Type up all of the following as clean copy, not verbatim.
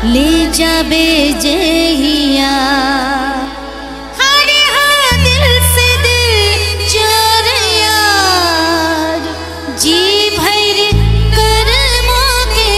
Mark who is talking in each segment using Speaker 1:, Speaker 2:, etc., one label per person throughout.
Speaker 1: ले जाबे जहिया। अरे हाँ दिल से दिल जोर यार, जी भर कर मोके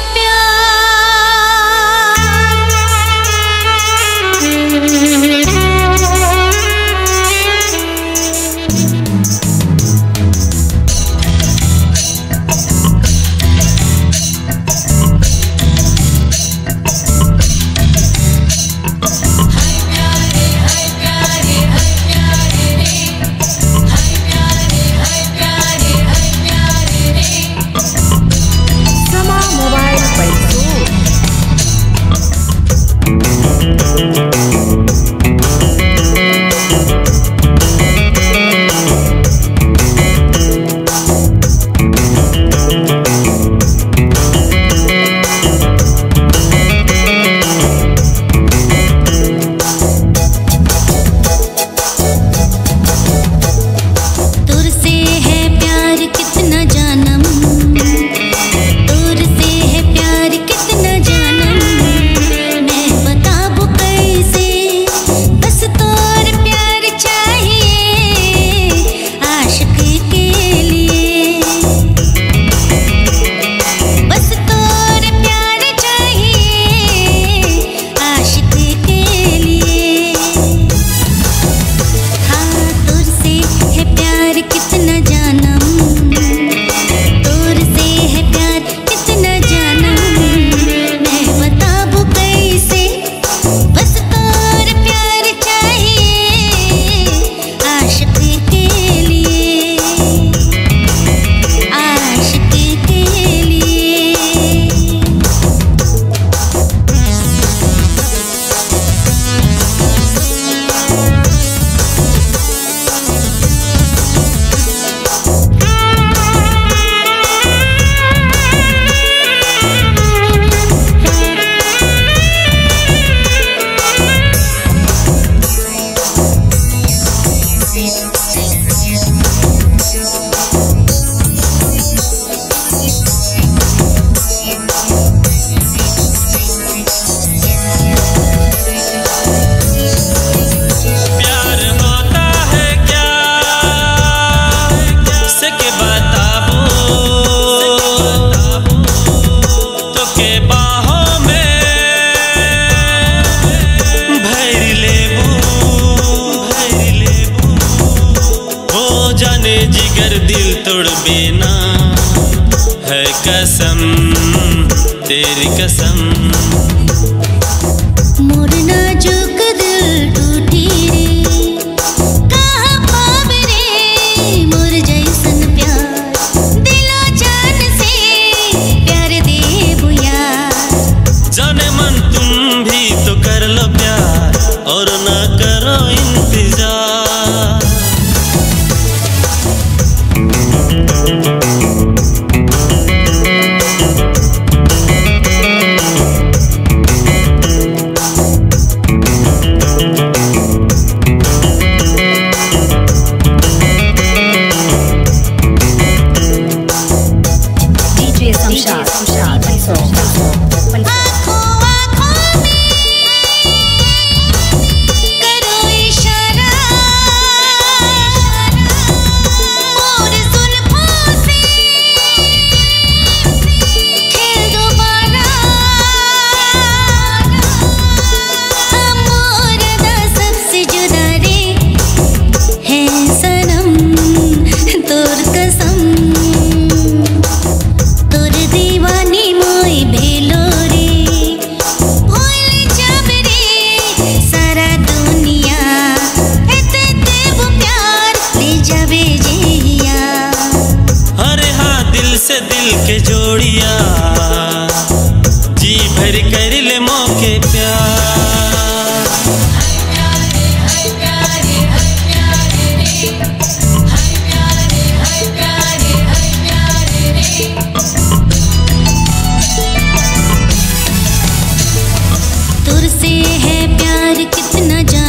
Speaker 2: जिगर दिल तोड़ बेना है कसम तेरी कसम।
Speaker 1: मोर नाजुक दिल टूटी रे, कहाँ पावे रे मोर जैसन प्यार। दिलो जान से प्यार देबू यार।
Speaker 2: जाने मन तुम भी तो कर लो प्यार और ना करो इंतजार। से दिल के जोड़िया जी भर कर ले मौके प्यार।
Speaker 1: तुझसे है प्यार कितना